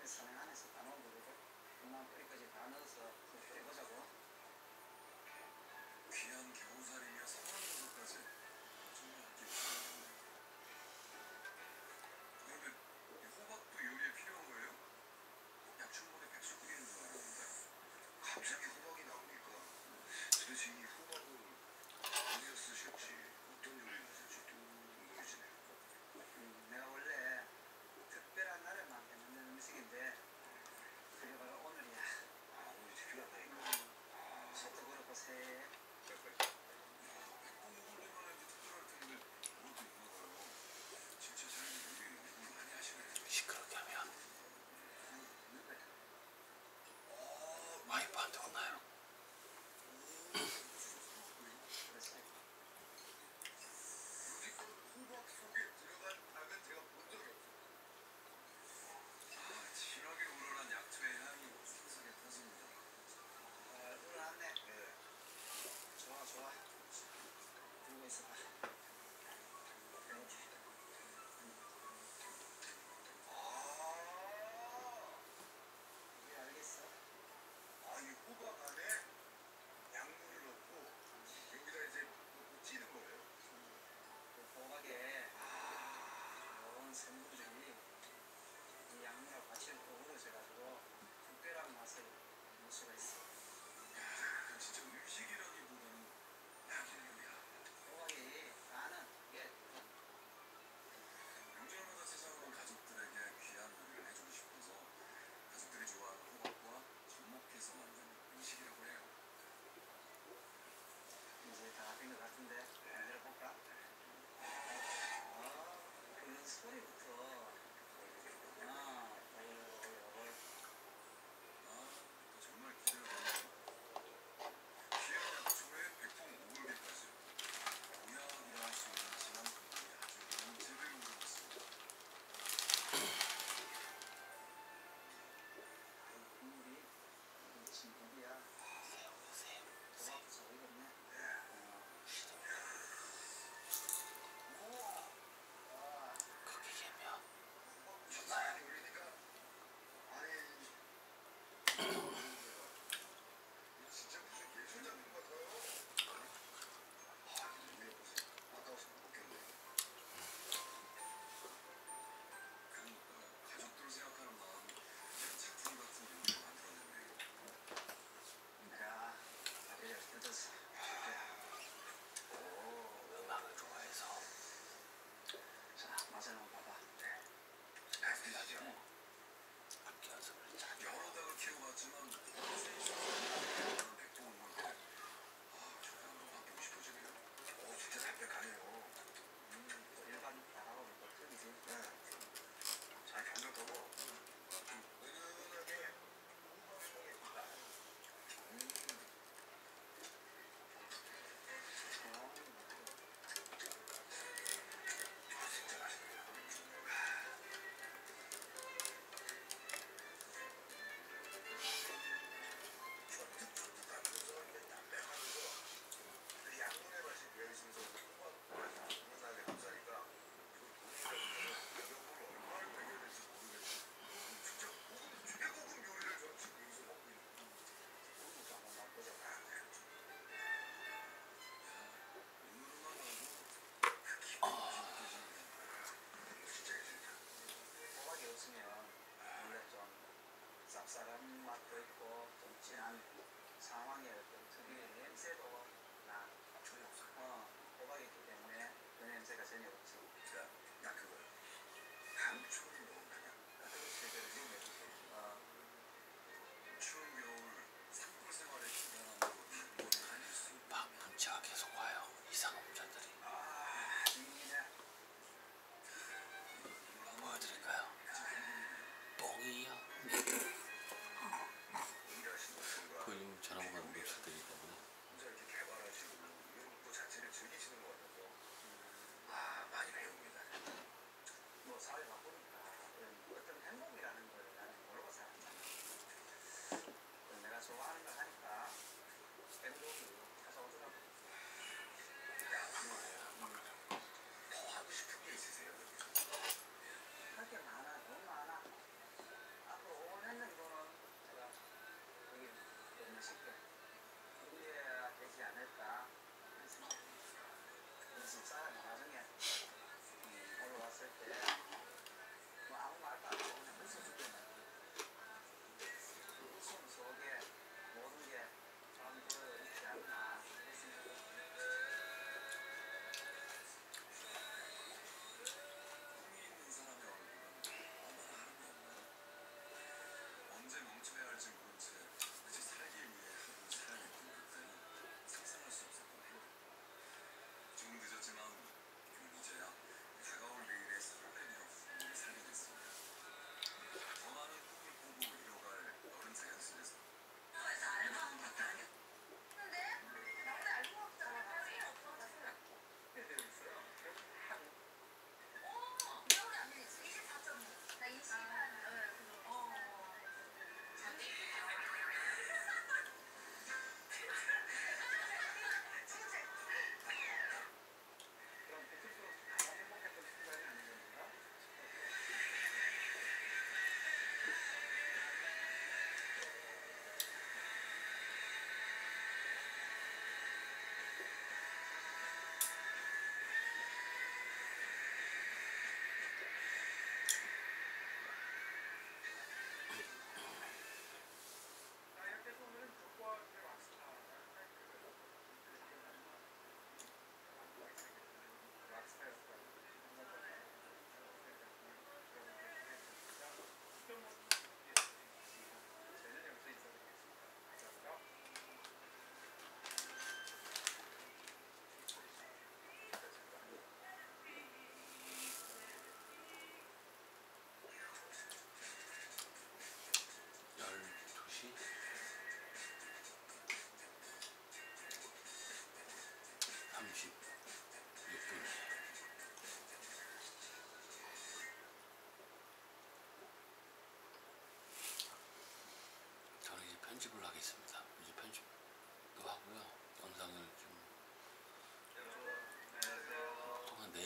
처음에 선행 안에서 다 넣은 거거든. 엄마 뿌리까지 다 넣어서 뿌려보자고. 귀한 겨우살이며 상황버섯까지 정말 아끼고. 그런데 이 호박도 요리에 필요한 거예요? 약초물에 백숙 끓이는 줄 알았는데 갑자기 호박이 나오니까 도대체 이 호박을 어디서 쓰실지 어떤 요리를 하실지 또 궁금해지네요. 내가 원래 특별한 날에만 해먹는 음식인데 그게 바로 오늘이야. 아, 오늘 특별한 날인가? 속도 그렇고 새해 빨리빨리.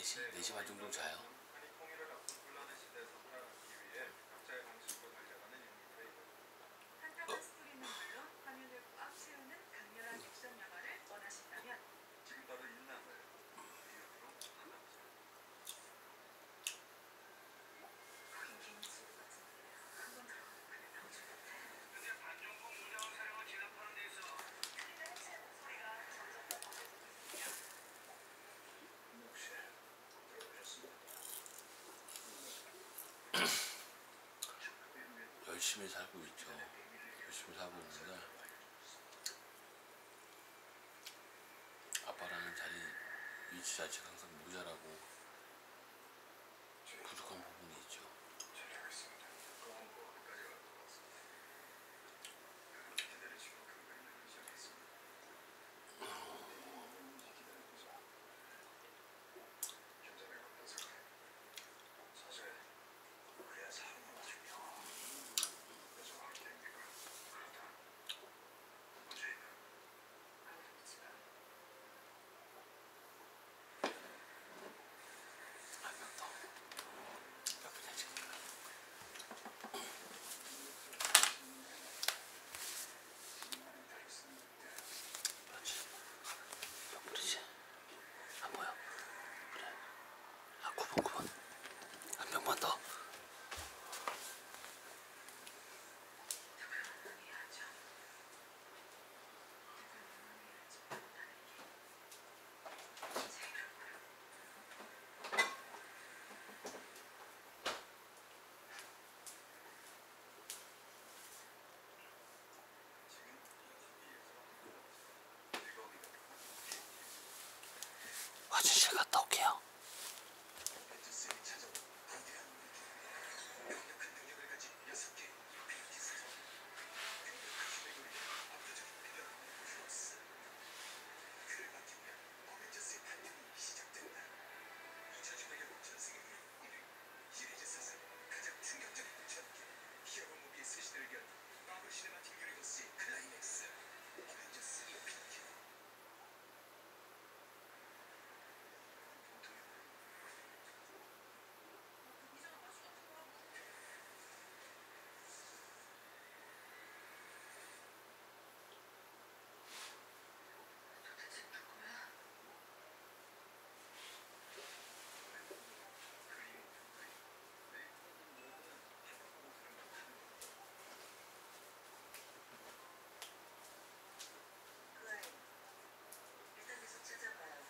4시? 4시 반 정도 자요? 한편한 스토리는 물론 화면을 꽉 채우는 강렬한 액션 영화를 원하신다면 지금 바로 인남을 이름으로 만나보세요. 거긴 개미지구 같은데 한번 들어가면 나오지 못해. 근데 반정부 무장 사령을 진압하는 데 있어 그들의 제 목소리가 점점 더 강해지고 있습니다. 혹시 들어보셨습니까? 열심히 살고 있죠. 열심히 살고 있는데 아빠라는 자리 위치 자체가 항상 모자라고 부족한 부분이 있죠. 잘하겠습니다. 공부 끝까지 갈 것 같습니다. 기다리시고 그 그림을 시작했습니다. 기다려보자. 현장에 갔다 생각해. 사실 그래야 사람을 맞으며 그래서 할 게임이니까 그렇다. 문제는 아무도 묻지 마. 한 명 더. 몇 분이야 지금? 그렇지. 그렇지. 안 보여. 그래. 아 9번. 한 명만 더. 해야죠. 해야지. 제일 화장실 갔다 올게요. 벤처스에 찾아온 거대한 물질. 강력한 능력을 가진 6개 빈티 사선. 강력한 힘을 거리는 압도적인 필연 플러스. 그를 맡기면 어벤져스의 반격이 시작된다. 2018년 전 세계 1위 시리즈 사상 가장 충격적인 전개. 히어로 무비의 스시들을 견 마블 시네마틱 유니버스의 클라이맥스. 어벤져스 인피니티 워. 도대체 누구야? 그 아이. 일단 계속 찾아봐요.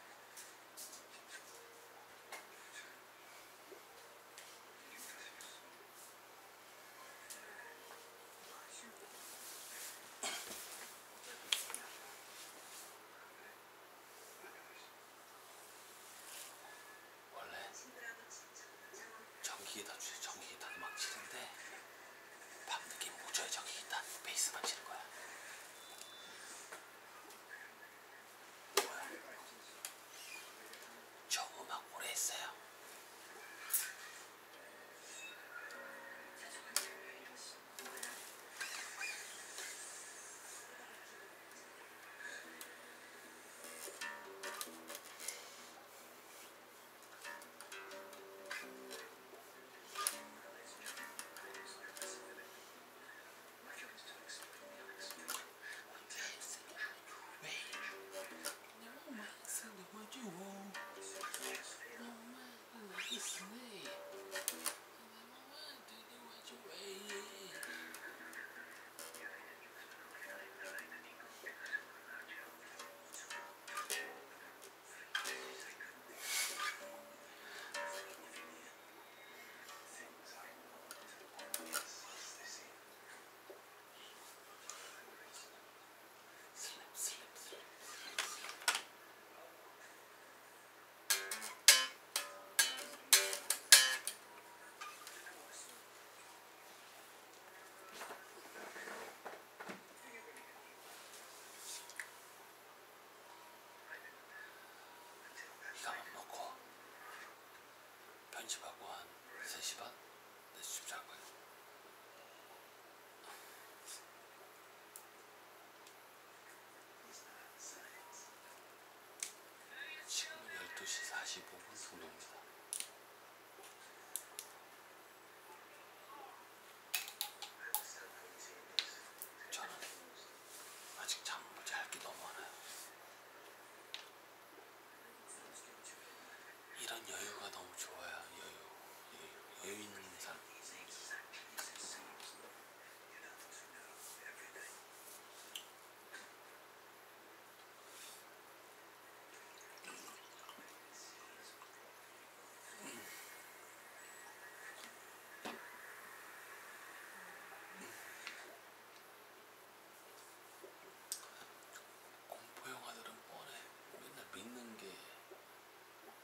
원래 친구라고 진짜 괜찮아. 전기기타도 막 치는데 밤늦게 못 쳐요. 전기기타 베이스만 치는 거야. 뭐야? 저 음악 오래 했어요. 자주한테 왜 이러시? 뭐야? 이거만 먹고 편집하고 한 3시 반? 4시쯤 잘 거예요. 지금은 12시 45분 정도입니다.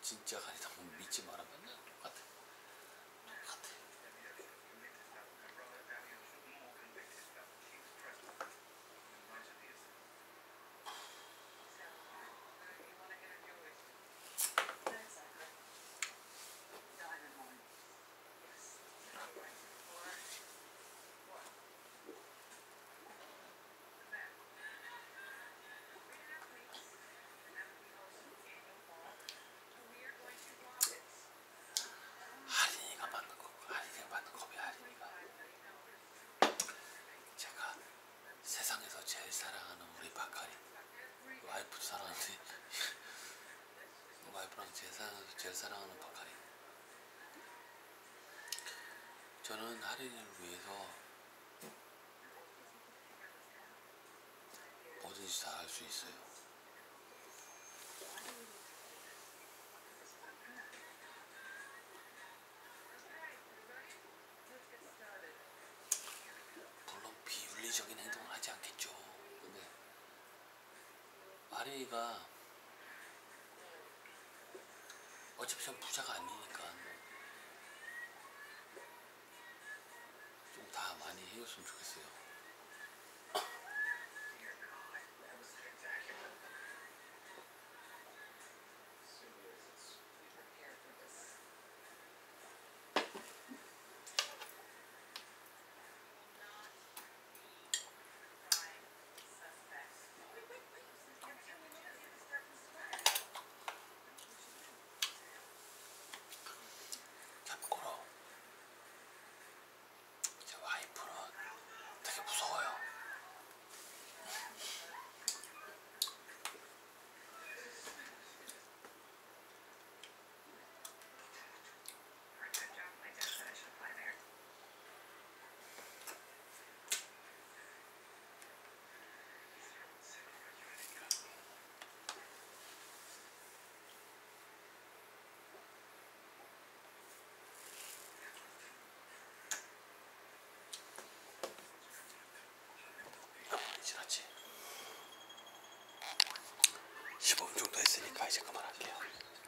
진짜가 아니다. 뭐 믿지 마라. 맨날 똑같아. 할인이가 맞는 거고, 할인이가 맞는 겁이야. 할인이가. 제가 세상에서 제일 사랑하는 우리 박하리, 와이프도 사랑하는데 와이프랑 제일 사랑하는 박하리. 저는 할인이를 위해서 뭐든지 다 할 수 있어요. 물론 비윤리적인 행동을 하지 않겠죠. 근데 할인이가 어차피 전 부자가 아니니까 좀 다 많이 해줬으면 좋겠어요. 참고로 제 와이프는 되게 무서워요. 지났지? 15분 정도 했으니까 이제 그만할게요.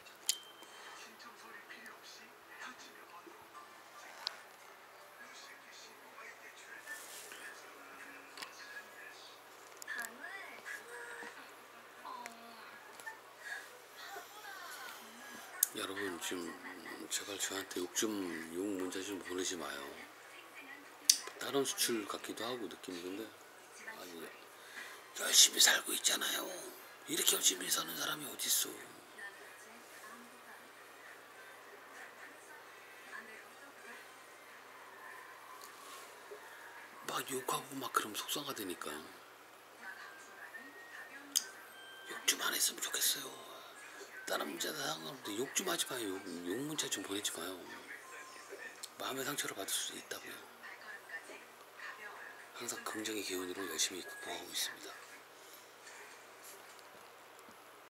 여러분 지금 제발 저한테 욕 문자 좀 보내지 마요. 다른 수출 같기도 하고 느낌이. 근데 아니, 열심히 살고 있잖아요. 이렇게 열심히 사는 사람이 어딨어. 막 욕하고 막 그러면 속상하가 되니까 욕 좀 안 했으면 좋겠어요. 다른 문제다 상관없는데 욕 좀 하지 마요. 욕 문자 좀 보내지 마요. 마음의 상처를 받을 수도 있다고요. 항상 긍정의 기운으로 열심히 극복하고 있습니다.